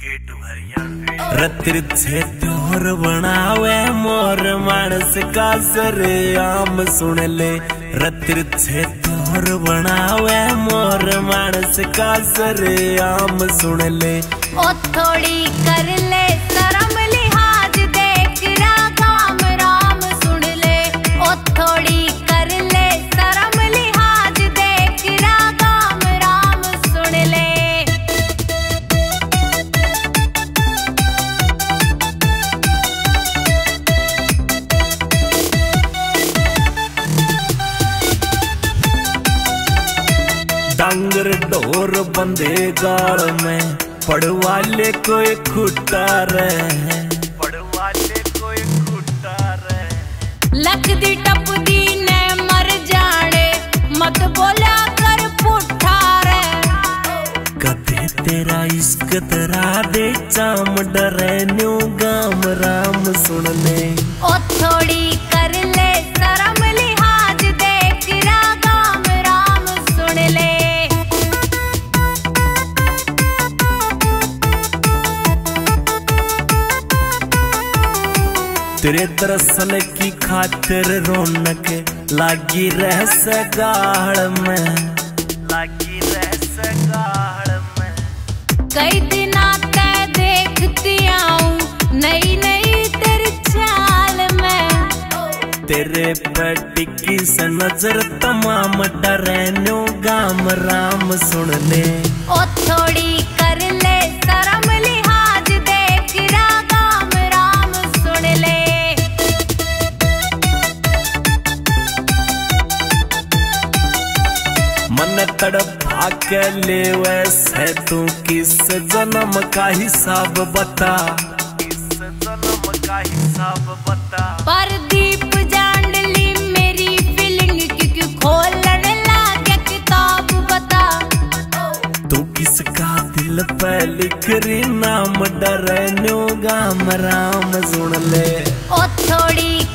रतिरछे त्योर बनावे मोर मानस का सरे आम सुन ले। रतिरछे त्योर बनावे मोर मानस का सरे आम सुन ले। ओ थोड़ी कर ले शर्म लिहाज देख राम राम सुन ले। ओ थोड़ी कर ले शर्म लिहाज देख राम राम सुन ले। डांगर ढोर बंदे गाल में पड़वाले कोई खुट्टा रहे। पड़वाले कोई खुट्टा रहे। लख दी टप दी ने मर जाने मत बोला कर पुठा रे। कदे तेरा इश्क तेरा दे चाम डरे न्यू गाम राम सुन ले। ओ थोड़ी कर ले शर्म लिहाज देख राम राम सुन ले। तेरे दरअसल की खातिर रौनक लागी रह सगाड़ में। लागी रह सगाड़ में। कई दिना ते देखती आऊं नई नई तेरी चाल में। तेरे पे टिकी से नजर तमाम डरे न्यू गाम राम सुन ले। ओ थोड़ी कर ले शर्म लिहाज देख राम राम सुन ले। मन तड़पा के ले वैसे तू किस जन्म का हिसाब बता। किस जन्म का हिसाब बता। परदीप जान ली मेरी फीलिंग क्योंकि खोलने लागे किताब बता। तू किसका दिल पे लिख रही नाम डरे न्यू गाम राम सुन ले। ओ थोड़ी